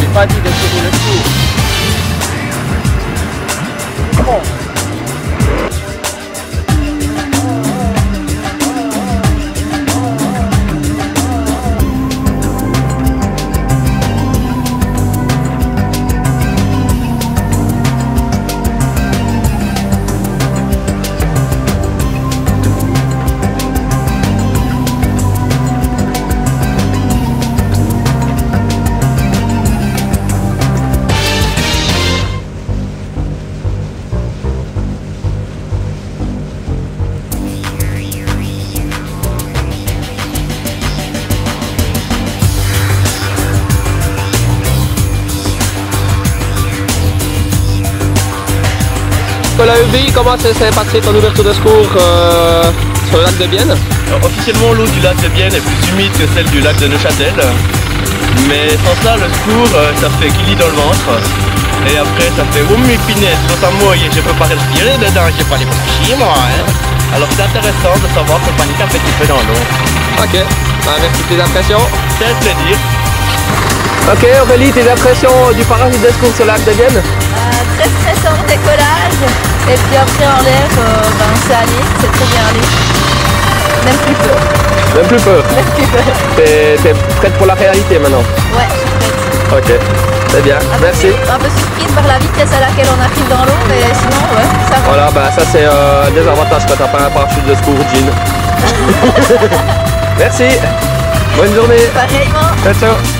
pas dit de tirer le secours. Bon. Nicolas Huby, comment s'est passé ton ouverture de secours sur le lac de Bienne? Officiellement, l'eau du lac de Bienne est plus humide que celle du lac de Neuchâtel. Mais sans ça, le secours, ça fait qu'il dans le ventre. Et après, ça fait oh mes pinettes, ça mouille, je peux pas respirer dedans, j'ai pas les chier moi. Hein. Alors c'est intéressant de savoir que panique un petit peu dans l'eau. Ok, bah, merci de tes impressions. C'est un plaisir. Ok Aurélie, tes impressions du parachute de secours sur le lac de Bienne? Très stressant au décollage, et puis après en l'air, c'est allé, c'est très bien allé. Même plus peur. Même plus peur? Même plus peur. T'es prête pour la réalité maintenant? Ouais, je suis prête. Ok, c'est bien, merci. Un peu surprise par la vitesse à laquelle on arrive dans l'eau, mais sinon, ouais, ça va. Voilà, bah ça c'est un désavantage quand t'as pas un parachute de secours jean. Merci, bonne journée. Pareillement. Ciao, ciao.